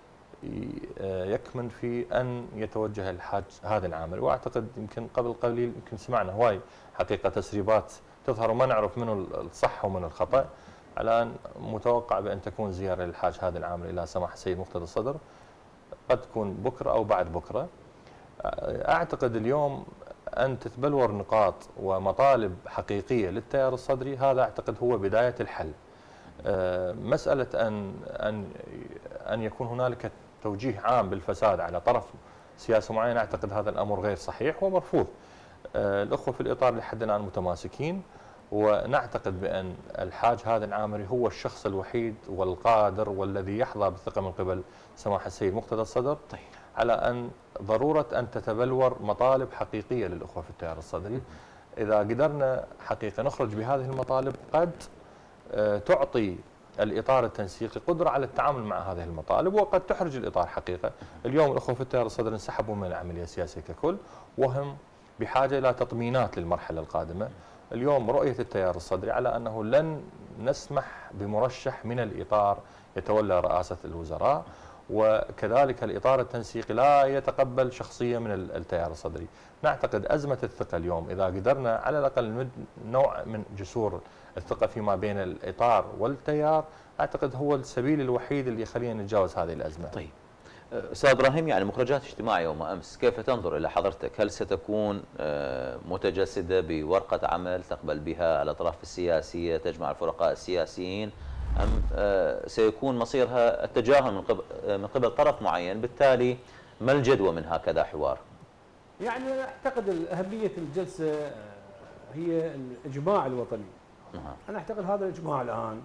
يكمن في أن يتوجه الحاج هذا العامري، وأعتقد يمكن قبل قليل يمكن سمعنا هواي حقيقة تسريبات تظهر وما نعرف منه الصح ومن الخطأ، على أن متوقع بأن تكون زيارة للحاج هذا العامري إلى سماحة السيد مقتدى الصدر قد تكون بكرة أو بعد بكرة. أعتقد اليوم أن تتبلور نقاط ومطالب حقيقية للتيار الصدري، هذا أعتقد هو بداية الحل. مسألة أن يكون هنالك توجيه عام بالفساد على طرف سياسي معين، أعتقد هذا الأمر غير صحيح ومرفوض. الأخوة في الإطار لحد الآن متماسكين، ونعتقد بأن الحاج هذا العامري هو الشخص الوحيد والقادر والذي يحظى بالثقة من قبل سماحة السيد مقتدى الصدر على أن ضرورة أن تتبلور مطالب حقيقية للأخوة في التيار الصدري. إذا قدرنا حقيقة نخرج بهذه المطالب قد تعطي الإطار التنسيقي قدرة على التعامل مع هذه المطالب، وقد تحرج الإطار حقيقة. اليوم الأخوة في التيار الصدري انسحبوا من العملية السياسية ككل، وهم بحاجة إلى تطمينات للمرحلة القادمة. اليوم رؤية التيار الصدري على أنه لن نسمح بمرشح من الإطار يتولى رئاسة الوزراء، وكذلك الإطار التنسيقي لا يتقبل شخصية من التيار الصدري. نعتقد أزمة الثقة اليوم إذا قدرنا على الأقل نمد نوع من جسور الثقة فيما بين الإطار والتيار، أعتقد هو السبيل الوحيد اللي يخلينا نتجاوز هذه الأزمة. طيب أستاذ إبراهيم، يعني مخرجات اجتماع يوم أمس كيف تنظر إلى حضرتك؟ هل ستكون متجسدة بورقة عمل تقبل بها الأطراف السياسية تجمع الفرقاء السياسيين، أم سيكون مصيرها التجاهل من قبل طرف معين؟ بالتالي ما الجدوى من هكذا حوار؟ يعني أعتقد أهمية الجلسة هي الإجماع الوطني. أنا أعتقد هذا الإجماع الآن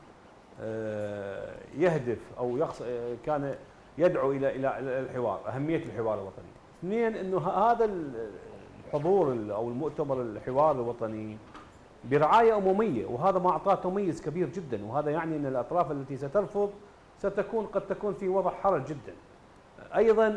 يهدف أو كان يدعو إلى الحوار، أهمية الحوار الوطني. اثنين، أنه هذا الحضور أو المؤتمر الحوار الوطني برعاية عمومية، وهذا ما أعطاه تميز كبير جدا، وهذا يعني أن الأطراف التي سترفض قد تكون في وضع حرج جدا. أيضا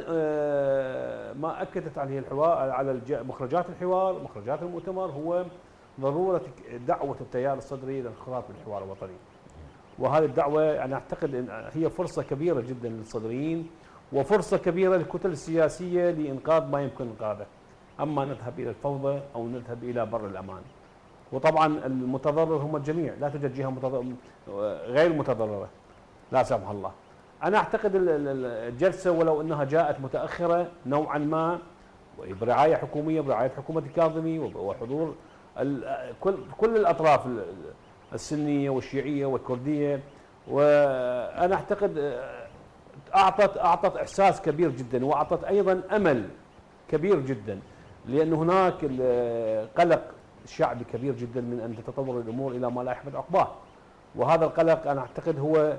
ما أكدت عليه الحوار على مخرجات الحوار، مخرجات المؤتمر، هو ضرورة دعوة التيار الصدري للانخراط بالحوار الوطني. وهذه الدعوة أنا أعتقد أن هي فرصة كبيرة جدا للصدريين، وفرصة كبيرة للكتل السياسية لإنقاذ ما يمكن إنقاذه، أما نذهب إلى الفوضى أو نذهب إلى بر الأمان. وطبعا المتضرر هم الجميع، لا توجد جهة غير متضررة لا سمح الله. أنا أعتقد الجلسة ولو أنها جاءت متأخرة نوعا ما برعاية حكومية، برعاية حكومة الكاظمي وحضور كل الأطراف السنية والشيعية والكردية، وأنا أعتقد أعطت إحساس كبير جدا، وأعطت أيضا أمل كبير جدا، لأن هناك قلق شعبي كبير جدا من أن تتطور الأمور إلى ما لا يحمد عقباه. وهذا القلق أنا أعتقد هو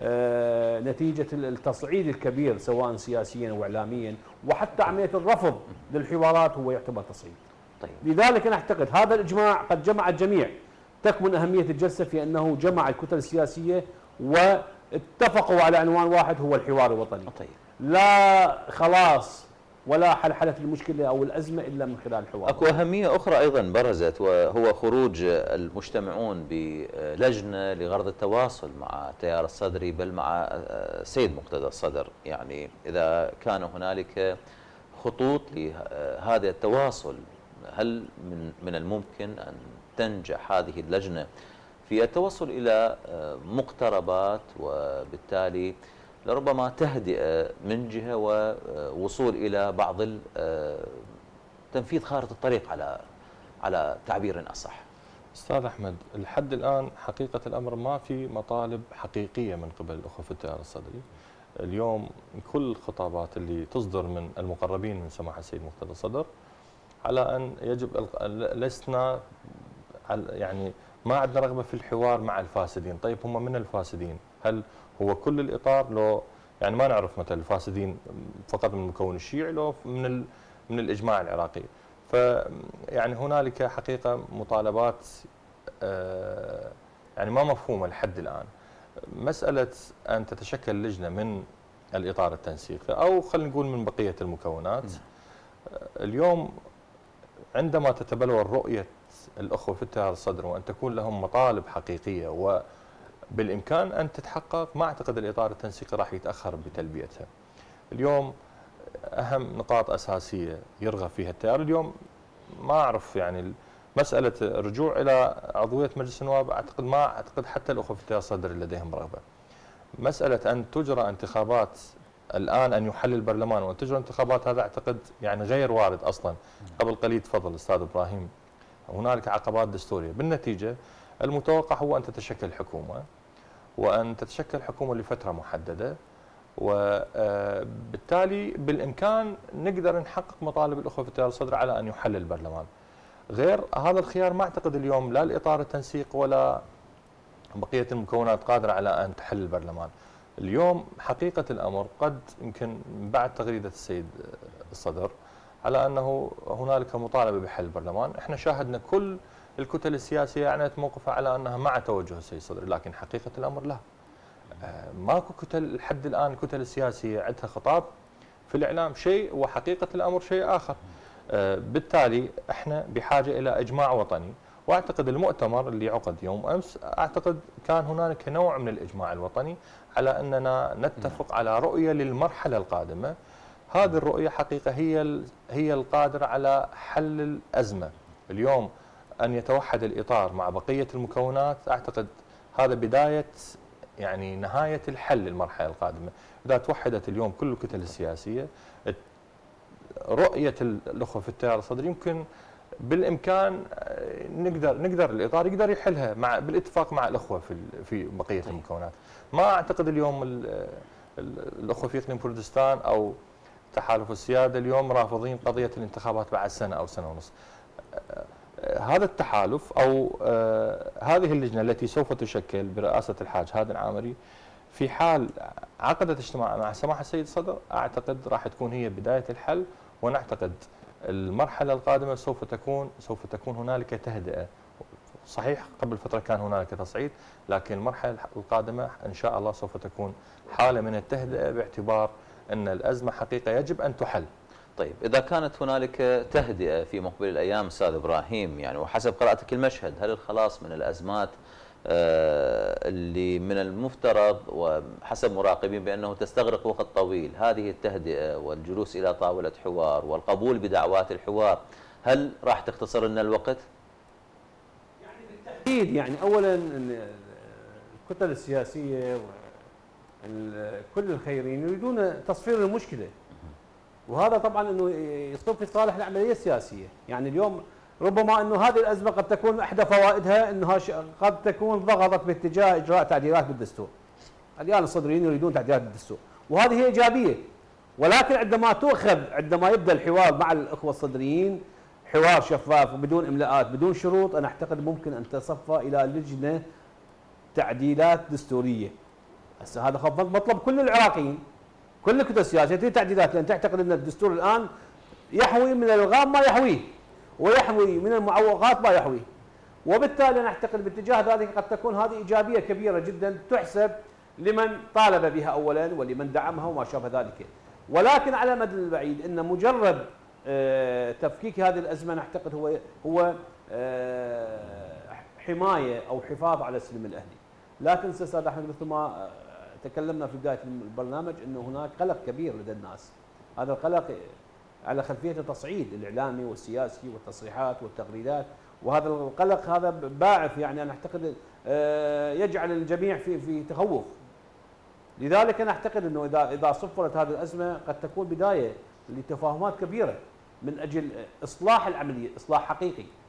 نتيجة التصعيد الكبير سواء سياسيا وإعلاميا، وحتى عملية الرفض للحوارات هو يعتبر تصعيد. طيب. لذلك أنا أعتقد هذا الإجماع قد جمع الجميع. تكمن أهمية الجلسة في أنه جمع الكتل السياسية واتفقوا على عنوان واحد هو الحوار الوطني. طيب. لا خلاص ولا حل المشكلة أو الأزمة إلا من خلال الحوار. أكو أهمية أخرى أيضا برزت، وهو خروج المجتمعون بلجنة لغرض التواصل مع التيار الصدري بل مع السيد مقتدى الصدر. يعني إذا كان هنالك خطوط لهذا التواصل، هل من الممكن أن تنجح هذه اللجنة في التوصل إلى مقتربات وبالتالي لربما تهدئة من جهة ووصول إلى بعض تنفيذ خارطة الطريق على تعبير أصح؟ استاذ احمد، لحد الان حقيقه الامر ما في مطالب حقيقيه من قبل الاخوه في التيار الصدري. اليوم كل الخطابات اللي تصدر من المقربين من سماحه السيد مقتدى الصدر على ان يجب لسنا يعني ما عندنا رغبه في الحوار مع الفاسدين. طيب هم من الفاسدين؟ هل هو كل الاطار لو يعني ما نعرف مثلا الفاسدين فقط من المكون الشيعي لو من الاجماع العراقي؟ فيعني هنالك حقيقه مطالبات يعني ما مفهومه لحد الان. مساله ان تتشكل لجنه من الاطار التنسيقي او خلينا نقول من بقيه المكونات. اليوم عندما تتبلور رؤيه الاخوه في التيار الصدري وان تكون لهم مطالب حقيقيه وبالامكان ان تتحقق، ما اعتقد الاطار التنسيقي راح يتاخر بتلبيتها. اليوم اهم نقاط اساسيه يرغب فيها التيار اليوم، ما اعرف يعني مساله الرجوع الى عضويه مجلس النواب، ما اعتقد حتى الاخوه في التيار الصدري لديهم رغبه. مساله ان تجرى انتخابات الان، ان يحل البرلمان وان تجرى انتخابات، هذا اعتقد يعني غير وارد اصلا. قبل قليل تفضل استاذ ابراهيم، هنالك عقبات دستوريه، بالنتيجه المتوقع هو ان تتشكل حكومه، وان تتشكل حكومه لفتره محدده، وبالتالي بالامكان نقدر نحقق مطالب الاخوه في التيار الصدري على ان يحل البرلمان. غير هذا الخيار ما اعتقد اليوم لا الاطار التنسيق ولا بقيه المكونات قادره على ان تحل البرلمان. اليوم حقيقه الامر قد يمكن بعد تغريده السيد الصدر على انه هنالك مطالبه بحل البرلمان، احنا شاهدنا كل الكتل السياسيه اعلنت موقفها على انها مع توجه السيد الصدر، لكن حقيقه الامر لا. ماكو كتل لحد الان، الكتل السياسيه عندها خطاب في الاعلام شيء وحقيقه الامر شيء اخر. بالتالي احنا بحاجه الى اجماع وطني، واعتقد المؤتمر اللي عقد يوم امس اعتقد كان هنالك نوع من الاجماع الوطني على اننا نتفق على رؤيه للمرحله القادمه. هذه الرؤيه حقيقه هي القادره على حل الازمه. اليوم ان يتوحد الاطار مع بقيه المكونات، اعتقد هذا بدايه يعني نهايه الحل للمرحله القادمه. اذا توحدت اليوم كل الكتل السياسيه، رؤيه الاخوه في التيار الصدري يمكن بالامكان نقدر الاطار يقدر يحلها بالاتفاق مع الاخوه في بقيه المكونات. ما اعتقد اليوم الاخوه في اقليم كردستان او تحالف السياده اليوم رافضين قضيه الانتخابات بعد سنه او سنه ونص. هذا التحالف او هذه اللجنه التي سوف تشكل برئاسه الحاج هادي العامري، في حال عقدت اجتماع مع سماحه السيد الصدر، اعتقد راح تكون هي بدايه الحل، ونعتقد المرحله القادمه سوف تكون هنالك تهدئه. صحيح قبل فتره كان هنالك تصعيد، لكن المرحله القادمه ان شاء الله سوف تكون حاله من التهدئه، باعتبار ان الازمه حقيقه يجب ان تحل. طيب إذا كانت هنالك تهدئة في مقبل الأيام أستاذ إبراهيم، يعني وحسب قراءتك المشهد، هل الخلاص من الأزمات اللي من المفترض وحسب مراقبين بأنه تستغرق وقت طويل، هذه التهدئة والجلوس إلى طاولة حوار والقبول بدعوات الحوار، هل راح تختصر لنا الوقت؟ يعني بالتأكيد، يعني أولا الكتل السياسية كل الخيرين يريدون تصفير المشكلة، وهذا طبعا انه يصب في صالح العمليه السياسيه. يعني اليوم ربما انه هذه الازمه قد تكون احدى فوائدها انها قد تكون ضغطت باتجاه اجراء تعديلات بالدستور. الان الصدريين يريدون تعديلات بالدستور، وهذه هي ايجابيه، ولكن عندما يبدا الحوار مع الاخوه الصدريين حوار شفاف وبدون املاءات بدون شروط، انا اعتقد ممكن ان تصفى الى لجنه تعديلات دستوريه. هسه هذا مطلب كل العراقيين، كل الكتل السياسيه تريد تعديلات، لان تعتقد ان الدستور الان يحوي من الالغام ما يحويه، ويحوي من المعوقات ما يحويه، وبالتالي انا اعتقد باتجاه ذلك قد تكون هذه ايجابيه كبيره جدا تحسب لمن طالب بها اولا ولمن دعمها وما شابه ذلك. ولكن على المدى البعيد ان مجرد تفكيك هذه الازمه نعتقد هو حمايه او حفاظ على السلم الاهلي. لكن استاذ احمد، مثل ما تكلمنا في بدايه البرنامج انه هناك قلق كبير لدى الناس. هذا القلق على خلفيه التصعيد الاعلامي والسياسي والتصريحات والتغريدات، وهذا القلق هذا باعث، يعني انا اعتقد يجعل الجميع في تخوف. لذلك انا اعتقد انه اذا صفرت هذه الازمه قد تكون بدايه لتفاهمات كبيره من اجل اصلاح العمليه، اصلاح حقيقي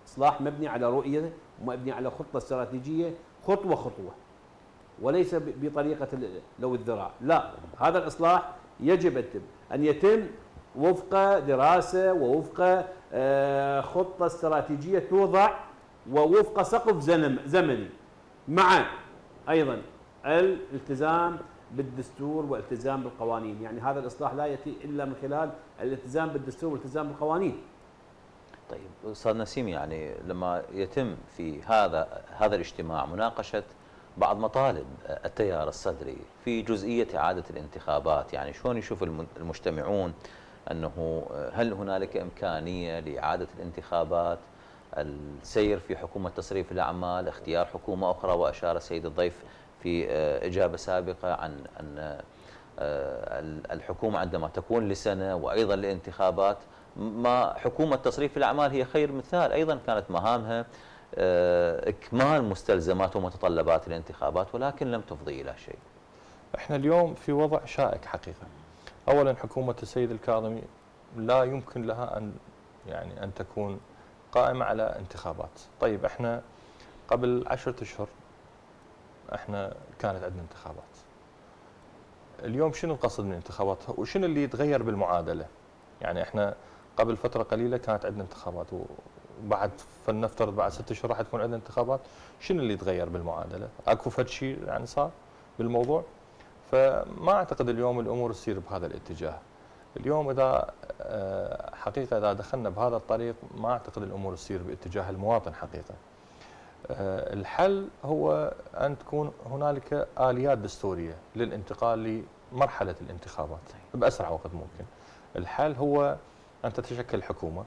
إصلاح مبني على رؤية ومبني على خطة استراتيجية خطوة خطوة، وليس بطريقة لو الذراع. لا، هذا الإصلاح يجب أن يتم وفق دراسة ووفق خطة استراتيجية توضع ووفق سقف زمني، مع أيضا الالتزام بالدستور والالتزام بالقوانين. يعني هذا الإصلاح لا يأتي إلا من خلال الالتزام بالدستور والالتزام بالقوانين. طيب أستاذ نسيم، يعني لما يتم في هذا الاجتماع مناقشة بعض مطالب التيار الصدري في جزئية إعادة الانتخابات، يعني شلون يشوف المجتمعون أنه هل هنالك إمكانية لإعادة الانتخابات، السير في حكومة تصريف الأعمال، اختيار حكومة أخرى؟ وأشار السيد الضيف في إجابة سابقة عن أن الحكومة عندما تكون لسنة وأيضا لانتخابات، ما حكومة تصريف الأعمال هي خير مثال، أيضا كانت مهامها إكمال مستلزمات ومتطلبات الانتخابات ولكن لم تفضي إلى شيء. احنا اليوم في وضع شائك حقيقة. أولا حكومة السيد الكاظمي لا يمكن لها أن تكون قائمة على انتخابات. طيب احنا قبل 10 أشهر احنا كانت عندنا انتخابات. اليوم شنو القصد من الانتخابات وشنو اللي يتغير بالمعادلة؟ يعني احنا قبل فترة قليلة كانت عندنا انتخابات وبعد فلنفترض بعد 6 أشهر راح تكون عندنا انتخابات، شنو اللي يتغير بالمعادلة؟ اكو فد شيء يعني صار بالموضوع؟ فما اعتقد اليوم الامور تسير بهذا الاتجاه. اليوم اذا حقيقة اذا دخلنا بهذا الطريق ما اعتقد الامور تسير باتجاه المواطن حقيقة. الحل هو أن تكون هنالك آليات دستورية للانتقال لمرحلة الانتخابات بأسرع وقت ممكن. الحل هو أن تتشكل حكومة،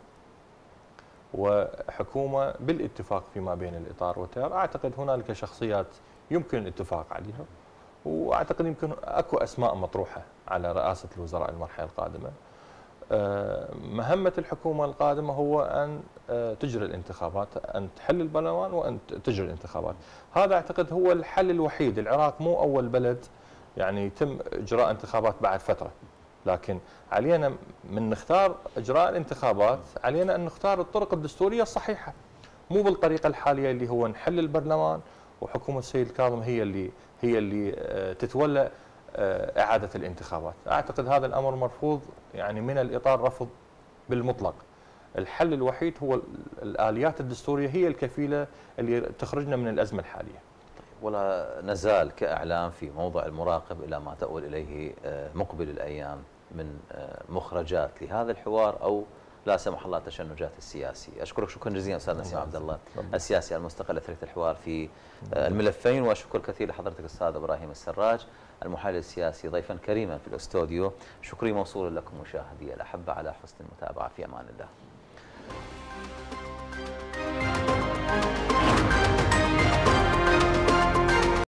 وحكومة بالاتفاق فيما بين الإطار والتيار. أعتقد هنالك شخصيات يمكن الاتفاق عليها، وأعتقد يمكن أكو أسماء مطروحة على رئاسة الوزراء المرحلة القادمة. مهمة الحكومة القادمة هو أن تجري الانتخابات، أن تحل البرلمان وأن تجري الانتخابات. هذا أعتقد هو الحل الوحيد. العراق مو أول بلد يعني يتم إجراء انتخابات بعد فترة، لكن علينا من نختار إجراء الانتخابات علينا أن نختار الطرق الدستورية الصحيحة، مو بالطريقة الحالية اللي هو نحل البرلمان وحكومة السيد الكاظم هي اللي تتولى إعادة الانتخابات. أعتقد هذا الأمر مرفوض يعني من الإطار رفض بالمطلق. الحل الوحيد هو الآليات الدستورية هي الكفيلة اللي تخرجنا من الأزمة الحالية. ولا نزال كإعلام في موضع المراقب إلى ما تؤول إليه مقبل الأيام من مخرجات لهذا الحوار أو لا سمح الله تشنجات السياسية. أشكرك شكرا جزيلا أستاذ نسيم عبد الله، السياسي المستقل أثرية الحوار في الملفين، وشكر كثير لحضرتك أستاذ إبراهيم السراج المحلل السياسي ضيفا كريما في الاستوديو. شكري موصول لكم مشاهدي الأحبة على حسن المتابعة. في أمان الله.